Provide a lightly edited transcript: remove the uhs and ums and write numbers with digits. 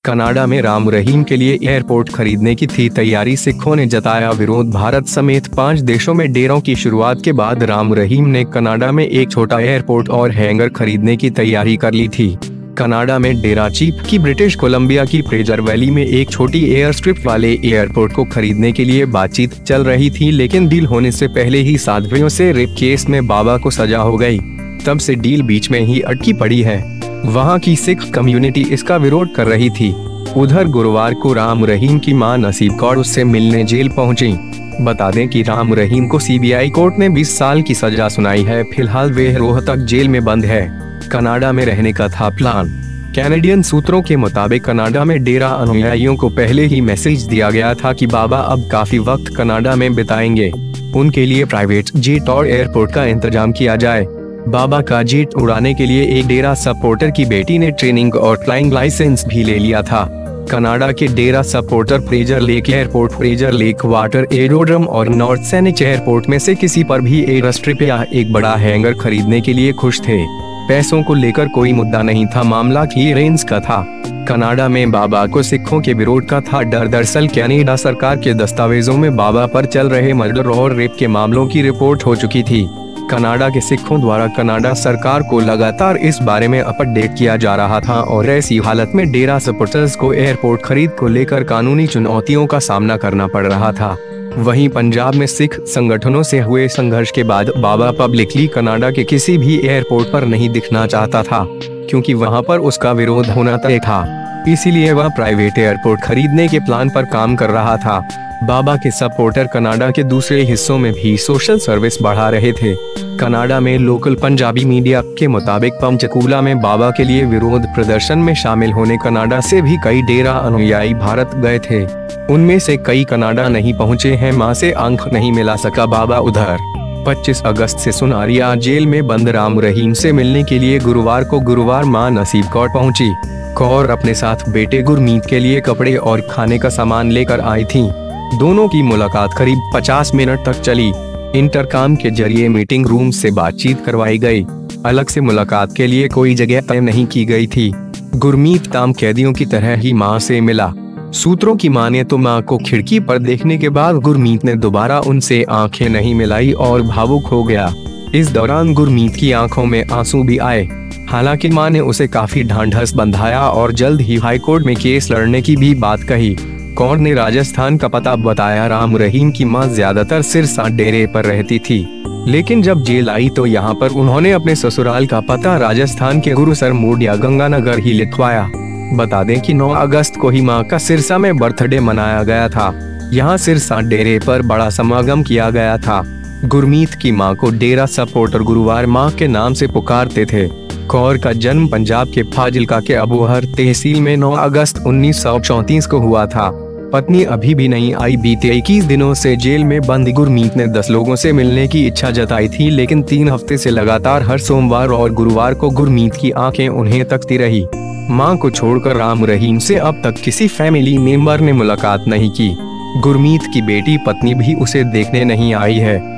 Canada में राम रहीम के लिए एयरपोर्ट खरीदने की थी तैयारी, सिखों ने जताया विरोध। भारत समेत 5 देशों में डेरों की शुरुआत के बाद राम रहीम ने कनाडा में एक छोटा एयरपोर्ट और हैंगर खरीदने की तैयारी कर ली थी। कनाडा में डेरा चीफ की ब्रिटिश कोलंबिया की फ्रेजर वैली में एक छोटी एयर स्ट्रिप वाले एयरपोर्ट को खरीदने के लिए बातचीत चल रही थी, लेकिन डील होने से पहले ही साध्वियों से रेप केस में बाबा को सजा हो गई। तब से डील बीच में ही अटकी पड़ी है। वहां की सिख कम्युनिटी इसका विरोध कर रही थी। उधर गुरुवार को राम रहीम की मां नसीब कौर उससे मिलने जेल पहुंची। बता दें कि राम रहीम को सीबीआई कोर्ट ने 20 साल की सजा सुनाई है। फिलहाल वे रोहतक जेल में बंद है। कनाडा में रहने का था प्लान। कैनेडियन सूत्रों के मुताबिक कनाडा में डेरा अनुयायियों को पहले ही मैसेज दिया गया था कि बाबा अब काफी वक्त कनाडा में बिताएंगे। उनके लिए प्राइवेट जेट और एयरपोर्ट का इंतजाम किया जाए। बाबा का जेट उड़ाने के लिए एक डेरा सपोर्टर की बेटी ने ट्रेनिंग और फ्लाइंग लाइसेंस भी ले लिया था। कनाडा के Dera supporter Fraser Lake airport, Fraser Lake water aerodrome और नॉर्थ सैनिक एयरपोर्ट में से किसी पर भी एयर स्ट्रिप या एक बड़ा हैंगर खरीदने के लिए खुश थे। पैसों को लेकर कोई मुद्दा नहीं था, मामला क्लीयरेंस का था। कनाडा में बाबा को सिखों के विरोध का था डर। दरअसल कनाडा सरकार के दस्तावेजों में बाबा पर चल रहे मर्डर और रेप के मामलों की रिपोर्ट हो चुकी थी। कनाडा के सिखों द्वारा कनाडा सरकार को लगातार इस बारे में अपडेट किया जा रहा था और ऐसी हालत में डेरा सपोर्टर्स को एयरपोर्ट खरीद को लेकर कानूनी चुनौतियों का सामना करना पड़ रहा था। वहीं पंजाब में सिख संगठनों से हुए संघर्ष के बाद बाबा पब्लिकली कनाडा के किसी भी एयरपोर्ट पर नहीं दिखना चाहता था, क्योंकि वहां पर उसका विरोध होना तय था। इसीलिए वह प्राइवेट एयरपोर्ट खरीदने के प्लान पर काम कर रहा था। बाबा के सपोर्टर कनाडा के दूसरे हिस्सों में भी सोशल सर्विस बढ़ा रहे थे। कनाडा में लोकल पंजाबी मीडिया के मुताबिक पंचकूला में बाबा के लिए विरोध प्रदर्शन में शामिल होने कनाडा से भी कई डेरा अनुयायी भारत गए थे। उनमें से कई कनाडा नहीं पहुंचे हैं। मां से आंख नहीं मिला सका बाबा। उधर 25 अगस्त से सुनारिया जेल में बंद राम रहीम से मिलने के लिए गुरुवार मां नसीब कौर पहुंची। कौर अपने साथ बेटे गुरमीत के लिए कपड़े और खाने का सामान लेकर आई थी। दोनों की मुलाकात करीब 50 मिनट तक चली। इंटरकॉम के जरिए मीटिंग रूम से बातचीत करवाई गई। अलग से मुलाकात के लिए कोई जगह तय नहीं की गई थी। गुरमीत तमाम कैदियों की तरह ही मां से मिला। सूत्रों की माने तो मां को खिड़की पर देखने के बाद गुरमीत ने दोबारा उनसे आंखें नहीं मिलाई और भावुक हो गया। इस दौरान गुरमीत की आंखों में आंसू भी आए। हालांकि मां ने उसे काफी ढांढस बंधाया और जल्द ही हाईकोर्ट में केस लड़ने की भी बात कही। कौर ने राजस्थान का पता बताया। राम रहीम की मां ज्यादातर सिरसा डेरे पर रहती थी, लेकिन जब जेल आई तो यहाँ पर उन्होंने अपने ससुराल का पता राजस्थान के गुरुसर मोड़ या गंगानगर ही लिखवाया। बता दें कि 9 अगस्त को ही मां का सिरसा में बर्थडे मनाया गया था। यहाँ सिरसा डेरे पर बड़ा समागम किया गया था। गुरमीत की मां को डेरा सपोर्टर गुरुवार मां के नाम से पुकारते थे। कौर का जन्म पंजाब के फाजिलका के अबोहर तहसील में 9 अगस्त 1934 को हुआ था। पत्नी अभी भी नहीं आई। बीते 21 दिनों से जेल में बंद गुरमीत ने 10 लोगों से मिलने की इच्छा जताई थी, लेकिन 3 हफ्ते से लगातार हर सोमवार और गुरुवार को गुरमीत की आंखें उन्हें तकती रही। मां को छोड़कर राम रहीम से अब तक किसी फैमिली मेंबर ने मुलाकात नहीं की। गुरमीत की बेटी पत्नी भी उसे देखने नहीं आई है।